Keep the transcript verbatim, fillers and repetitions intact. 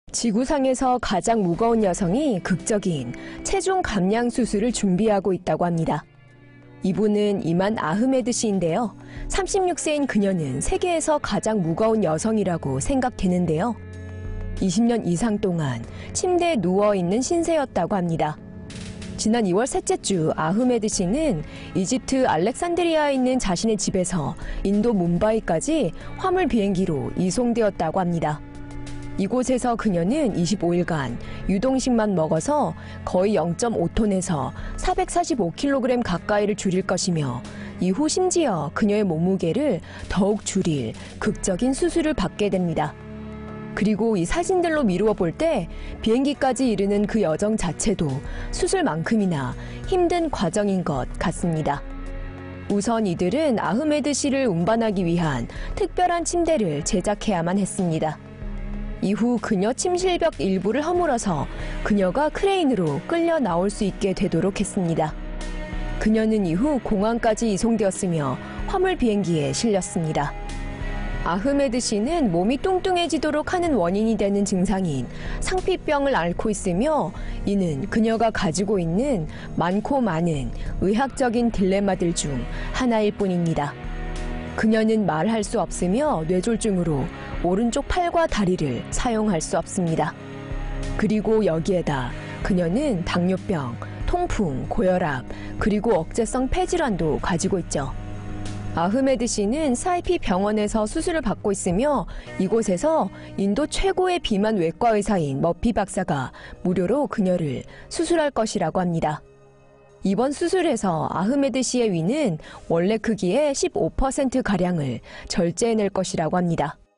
지구상에서 가장 무거운 여성이 극적인 체중 감량 수술을 준비하고 있다고 합니다. 이분은 이만 아흐메드 씨인데요. 삼십육 세인 그녀는 세계에서 가장 무거운 여성이라고 생각되는데요. 이십 년 이상 동안 침대에 누워있는 신세였다고 합니다. 지난 이월 셋째 주 아흐메드 씨는 이집트 알렉산드리아에 있는 자신의 집에서 인도 뭄바이까지 화물 비행기로 이송되었다고 합니다. 이곳에서 그녀는 이십오 일간 유동식만 먹어서 거의 영 점 오 톤에서 사백사십오 킬로그램 가까이를 줄일 것이며 이후 심지어 그녀의 몸무게를 더욱 줄일 극적인 수술을 받게 됩니다. 그리고 이 사진들로 미루어 볼 때 비행기까지 이르는 그 여정 자체도 수술만큼이나 힘든 과정인 것 같습니다. 우선 이들은 아흐메드 씨를 운반하기 위한 특별한 침대를 제작해야만 했습니다. 이후 그녀 침실벽 일부를 허물어서 그녀가 크레인으로 끌려 나올 수 있게 되도록 했습니다. 그녀는 이후 공항까지 이송되었으며 화물 비행기에 실렸습니다. 아흐메드 씨는 몸이 뚱뚱해지도록 하는 원인이 되는 증상인 상피병을 앓고 있으며 이는 그녀가 가지고 있는 많고 많은 의학적인 딜레마들 중 하나일 뿐입니다. 그녀는 말할 수 없으며 뇌졸중으로 오른쪽 팔과 다리를 사용할 수 없습니다. 그리고 여기에다 그녀는 당뇨병, 통풍, 고혈압, 그리고 억제성 폐질환도 가지고 있죠. 아흐메드 씨는 사이피 병원에서 수술을 받고 있으며 이곳에서 인도 최고의 비만 외과 의사인 머피 박사가 무료로 그녀를 수술할 것이라고 합니다. 이번 수술에서 아흐메드 씨의 위는 원래 크기의 십오 퍼센트 가량을 절제해낼 것이라고 합니다.